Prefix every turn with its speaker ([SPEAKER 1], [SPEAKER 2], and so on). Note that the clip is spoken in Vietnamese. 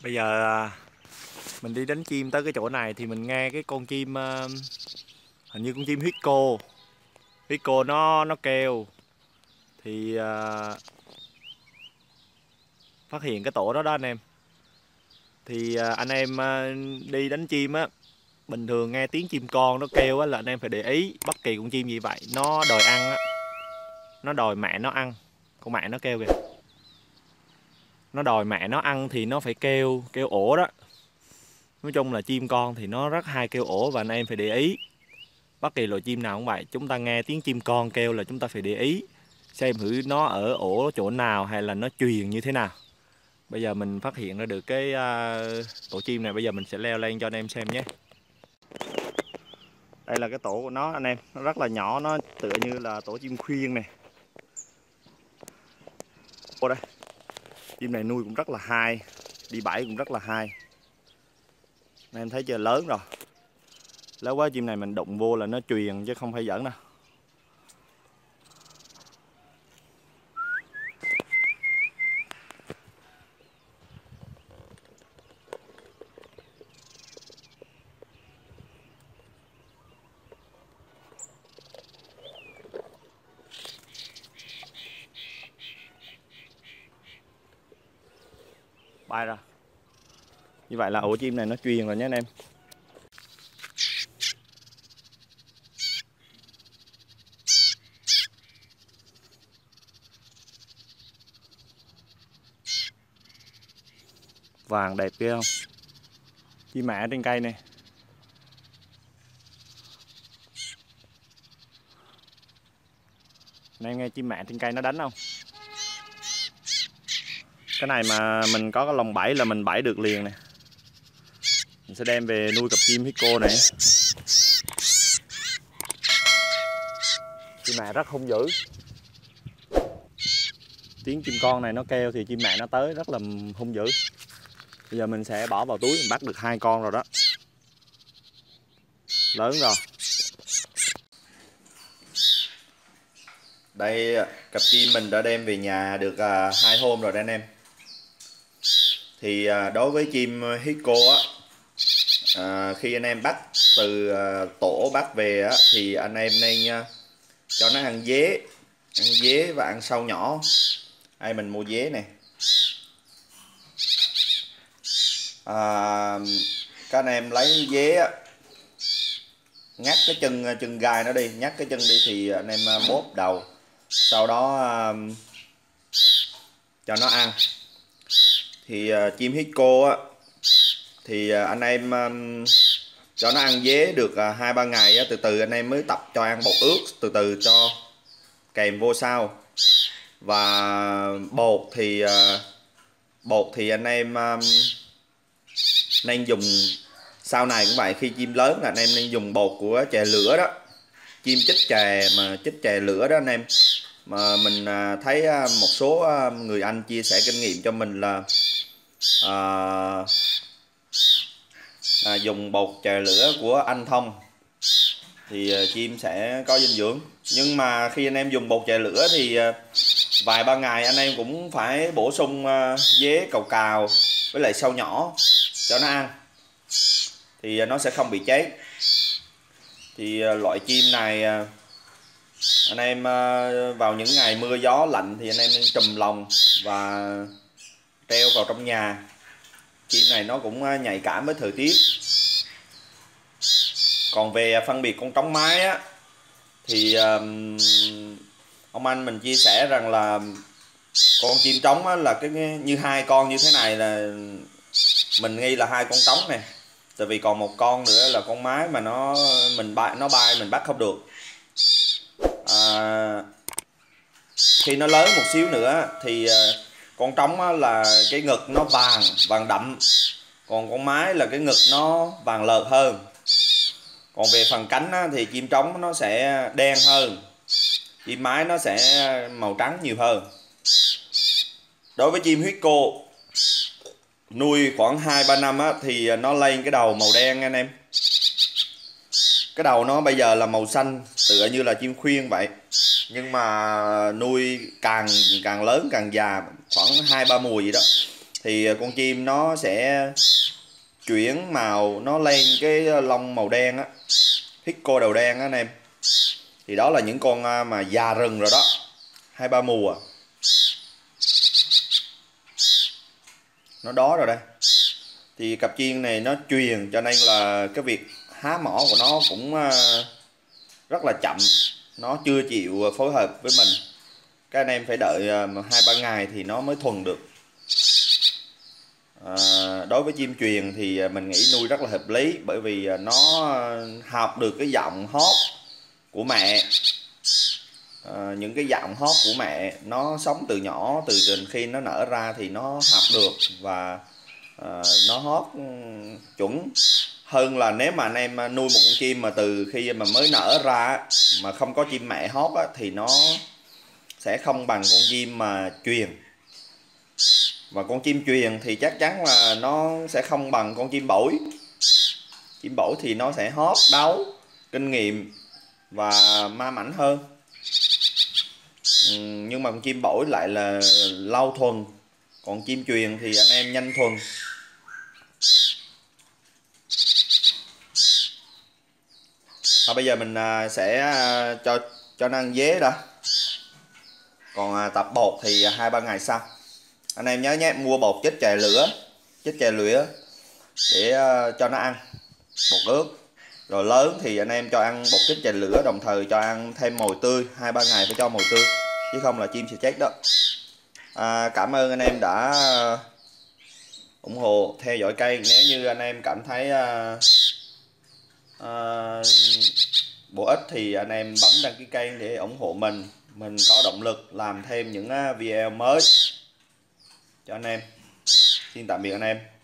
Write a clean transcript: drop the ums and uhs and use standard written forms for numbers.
[SPEAKER 1] Bây giờ mình đi đánh chim tới cái chỗ này thì mình nghe cái con chim hình như con chim huyết cô nó kêu thì phát hiện cái tổ đó đó anh em. Thì anh em đi đánh chim á, bình thường nghe tiếng chim con nó kêu á là anh em phải để ý bất kỳ con chim gì vậy, nó đòi ăn á, nó đòi mẹ nó ăn. Con mẹ nó kêu kìa, nó đòi mẹ nó ăn thì nó phải kêu ổ đó. Nói chung là chim con thì nó rất hay kêu ổ, và anh em phải để ý bất kỳ loài chim nào cũng vậy. Chúng ta nghe tiếng chim con kêu là chúng ta phải để ý xem thử nó ở ổ chỗ nào hay là nó truyền như thế nào. Bây giờ mình phát hiện ra được cái tổ chim này, bây giờ mình sẽ leo lên cho anh em xem nhé. Đây là cái tổ của nó anh em, nó rất là nhỏ, nó tựa như là tổ chim khuyên này. Ô đây, chim này nuôi cũng rất là hay, đi bẫy cũng rất là hay. Anh em thấy chưa, lớn rồi. Lớn quá chim này mình đụng vô là nó truyền chứ không phải giỡn đâu. Bay ra. Như vậy là ổ chim này nó truyền rồi nhé anh em. Vàng đẹp kia không? Chim mẹ trên cây này. Anh em nghe chim mẹ trên cây nó đánh không? Cái này mà mình có cái lồng bẫy là mình bẫy được liền nè. Mình sẽ đem về nuôi cặp chim Hiko này. Chim mẹ rất hung dữ. Tiếng chim con này nó kêu thì chim mẹ nó tới rất là hung dữ. Bây giờ mình sẽ bỏ vào túi, mình bắt được 2 con rồi đó. Lớn rồi. Đây cặp chim mình đã đem về nhà được 2 hôm rồi đó anh em. Thì đối với chim Hiko á, khi anh em bắt từ tổ bắt về á, thì anh em nên cho nó ăn dế và ăn sâu nhỏ. Đây mình mua dế này. Các anh em lấy dế á, ngắt cái chân gai nó đi, nhắc cái chân đi thì anh em bóp đầu, sau đó cho nó ăn. Thì chim Hiko á, thì anh em cho nó ăn dế được 2-3 ngày á, từ từ anh em mới tập cho ăn bột ướt, từ từ cho kèm vô sau. Và bột thì anh em nên dùng sau này cũng vậy, khi chim lớn là anh em nên dùng bột của chè lửa đó. Chim chích chè lửa đó anh em. Mà mình thấy một số người anh chia sẻ kinh nghiệm cho mình là dùng bột chè lửa của anh Thông thì chim sẽ có dinh dưỡng. Nhưng mà khi anh em dùng bột chè lửa thì vài ba ngày anh em cũng phải bổ sung dế cào với lại sâu nhỏ cho nó ăn, thì nó sẽ không bị cháy. Thì loại chim này anh em vào những ngày mưa gió lạnh thì anh em nên trùm lồng và treo vào trong nhà. Chim này nó cũng nhạy cảm với thời tiết. Còn về phân biệt con trống mái á, thì ông anh mình chia sẻ rằng là con chim trống á, là như 2 con như thế này là mình nghi là 2 con trống này. Tại vì còn một con nữa là con mái mà nó bay mình bắt không được. Khi nó lớn một xíu nữa thì con trống á, là cái ngực nó vàng đậm, còn con mái là cái ngực nó vàng lợt hơn. Còn về phần cánh á, thì chim trống nó sẽ đen hơn, chim mái nó sẽ màu trắng nhiều hơn. Đối với chim Hiko nuôi khoảng 2-3 năm á, thì nó lên cái đầu màu đen anh em. Cái đầu nó bây giờ là màu xanh tựa như là chim khuyên vậy. Nhưng mà nuôi càng lớn càng già, khoảng 2-3 mùa gì đó
[SPEAKER 2] thì con chim nó sẽ chuyển màu, nó lên cái lông màu đen á, Hipco đầu đen á anh em. Thì đó là những con mà già rừng rồi đó, 2-3 mùa nó đó rồi đây. Thì cặp chiên này nó truyền, cho nên là cái việc há mỏ của nó cũng rất là chậm, nó chưa chịu phối hợp với mình. Các anh em phải đợi 2-3 ngày thì nó mới thuần được. Đối với chim truyền thì mình nghĩ nuôi rất là hợp lý, bởi vì nó học được cái giọng hót của mẹ. Những cái giọng hót của mẹ nó sống từ nhỏ, từ khi nó nở ra thì nó học được, và nó hót chuẩn hơn là nếu mà anh em nuôi một con chim mà từ khi mà mới nở ra mà không có chim mẹ hót á, thì nó sẽ không bằng con chim mà truyền. Và con chim truyền thì chắc chắn là nó sẽ không bằng con chim bổi. Chim bổi thì nó sẽ hót đấu, kinh nghiệm và ma mảnh hơn. Nhưng mà con chim bổi lại là lâu thuần, còn chim truyền thì anh em nhanh thuần. Bây giờ mình sẽ cho nó ăn dế đã. Còn tập bột thì 2-3 ngày sau. Anh em nhớ nhé, mua bột chết chè lửa để cho nó ăn bột ướt. Rồi lớn thì anh em cho ăn bột chết chè lửa, đồng thời cho ăn thêm mồi tươi, 2-3 ngày phải cho mồi tươi, chứ không là chim sẽ chết đó. Cảm ơn anh em đã ủng hộ theo dõi kênh. Nếu như anh em cảm thấy bổ ích thì anh em bấm đăng ký kênh để ủng hộ mình có động lực làm thêm những video mới cho anh em. Xin tạm biệt anh em.